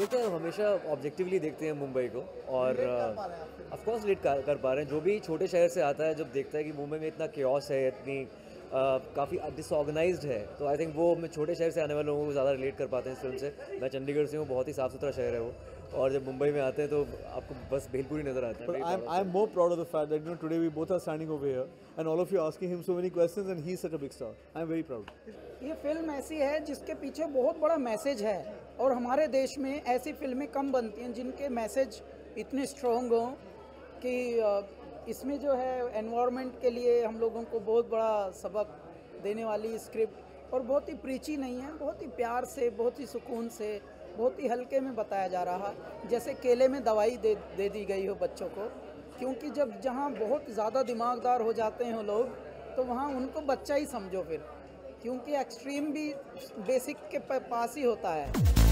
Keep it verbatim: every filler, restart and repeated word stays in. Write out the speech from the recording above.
देखते हैं, हमेशा ऑब्जेक्टिवली देखते हैं मुंबई को, और ऑफ कोर्स रिलेट कर पा रहे हैं। जो भी छोटे शहर से आता है, जब देखता है कि मुंबई में इतना केओस है, इतनी काफ़ी डिसऑर्गेनाइज्ड है, तो आई थिंक वो मैं छोटे शहर से आने वाले लोगों को ज़्यादा रिलेट कर पाते हैं इस फिल्म से। मैं चंडीगढ़ से हूँ, बहुत ही साफ़ सुथरा शहर है वो, और जब मुंबई में आते हैं तो आपको बस भेलपुरी नज़र आता है। But I'm I'm more proud of the fact that you know today we both are standing over here and all of you asking him so many questions and he's such a big star. I'm very proud. ये film ऐसी है जिसके पीछे बहुत बड़ा message है, और हमारे देश में ऐसी फिल्में कम बनती हैं जिनके मैसेज इतने स्ट्रॉन्ग हों कि इसमें जो है एनवायरनमेंट के लिए हम लोगों को बहुत बड़ा सबक देने वाली स्क्रिप्ट, और बहुत ही प्रीची नहीं है, बहुत ही प्यार से, बहुत ही सुकून से, बहुत ही हल्के में बताया जा रहा, जैसे केले में दवाई दे दे दी गई हो बच्चों को। क्योंकि जब जहाँ बहुत ज़्यादा दिमागदार हो जाते हैं लोग, तो वहाँ उनको बच्चा ही समझो फिर, क्योंकि एक्सट्रीम भी बेसिक के पास ही होता है।